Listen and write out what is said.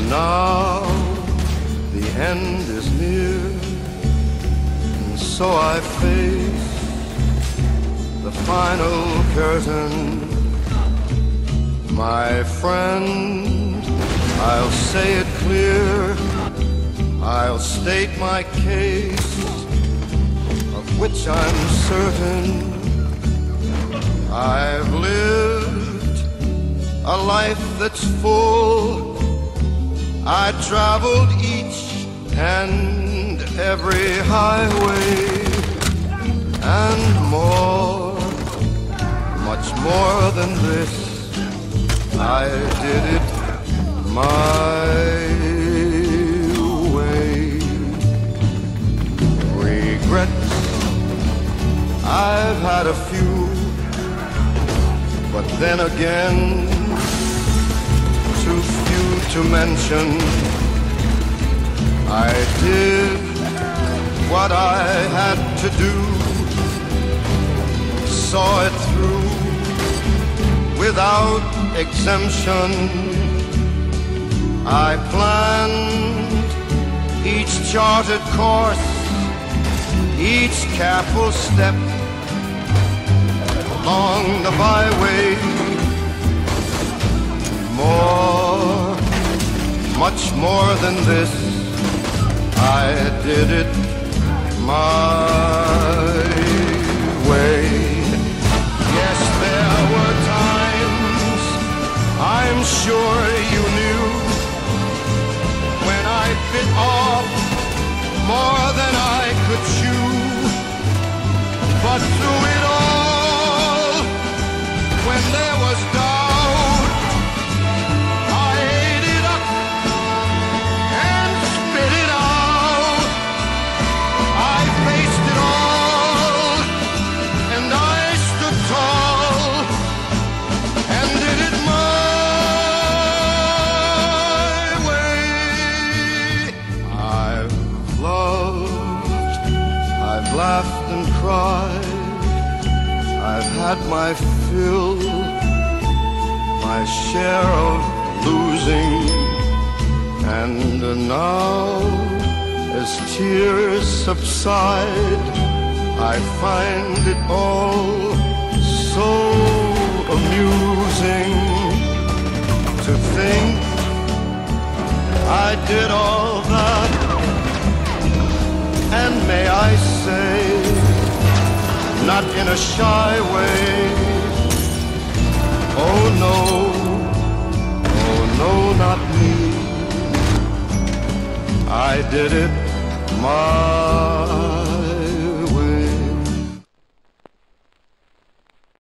now the end is near, and so I face the final curtain. My friend, I'll say it clear, I'll state my case, of which I'm certain. I've lived a life that's full. I traveled each and every highway, and more, much more than this, I did it my way. Regrets, I've had a few, but then again, too few to mention. I did what I had to do, saw it through without exemption. I planned each charted course, each careful step along the byway. More, much more than this, I did it my way. Yes, there were times, I'm sure you knew, when I bit off more than I could chew. But through it all, when there was doubt, I ate it up and spit it out. I faced it all, and I stood tall, and did it my way. I've loved, I've laughed and cried, I've had my fill, my share of losing, and now, as tears subside, I find it all so amusing to think I did all that, and may I say, not in a shy way, oh no, not me. I did it my